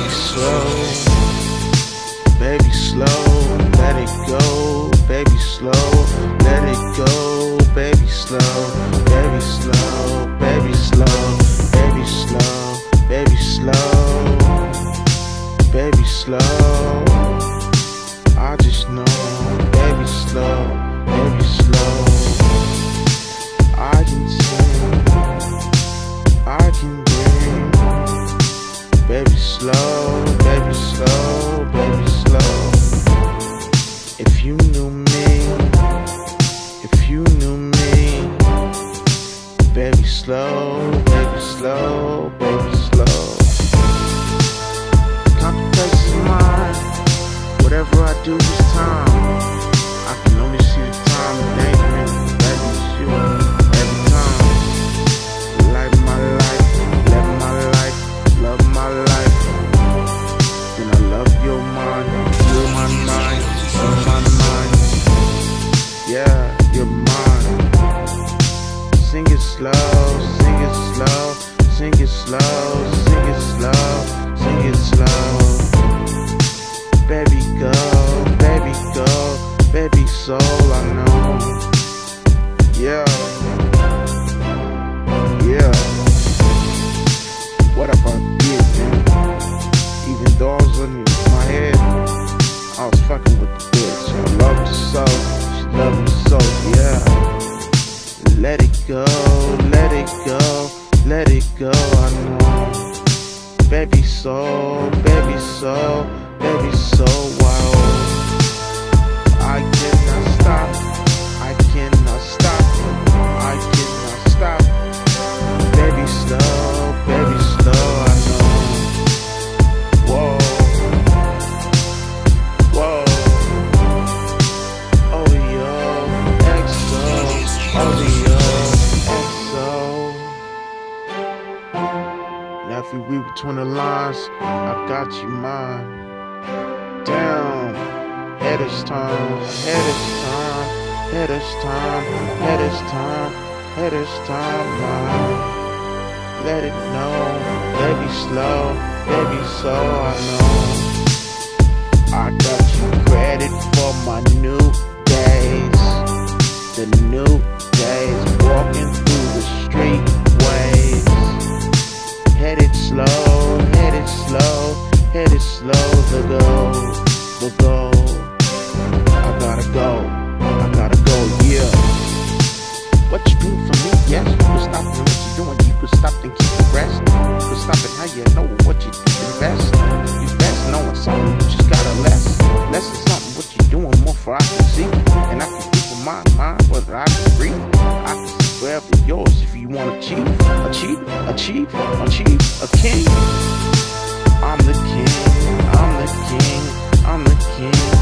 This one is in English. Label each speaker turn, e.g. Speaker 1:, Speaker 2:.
Speaker 1: baby slow, baby slow, let it go, baby slow, let it go, baby slow, baby slow, baby slow, baby slow, baby slow, baby slow. I just know, baby slow, baby slow. I can sing, I can dream. Baby slow, baby slow, baby slow. If you knew me, if you knew me. Baby slow, baby slow, baby slow. Complications of mine, whatever I do this time, I can only see the time of danger, baby, it's you, every time. Light my life, live my life, love my life. And I love your mind, you're my mind, you're my mind. Yeah, you're mine. Sing it slow, sing it slow, sing it slow, sing it slow, sing it slow. Baby go, baby go, baby soul, I know. Yeah, yeah. What if I did, man? Even though I was in my head, I was fucking with the bitch. I loved her so, she loved me so, yeah. Let it go, let it go, let it go, I know. Baby soul, baby soul, baby soul, wow. I cannot stop, I cannot stop, I cannot stop. Baby slow, I know. Whoa, whoa. Oh yo, XO, oh yo, XO. Now if you read between the lines, I got you mine. Down, head is time, head is time, head is time, head is time, head is time, mine. Let it know, baby slow, baby soul, I know. I got you credit for my new days, the new days, walking through the street ways. Headed slow, headed slow, headed slow, the go. I gotta go, yeah. What you do for me, yes, you can stop doing what you're doing, you can stop and keep the rest. You can stop it how you know what you do the best. You best knowing something, you just gotta less is something, what you doing more for I can see. And I can keep in my mind whether I can breathe. I can see wherever yours if you wanna achieve a king. I'm the king, I'm the king, I'm the king.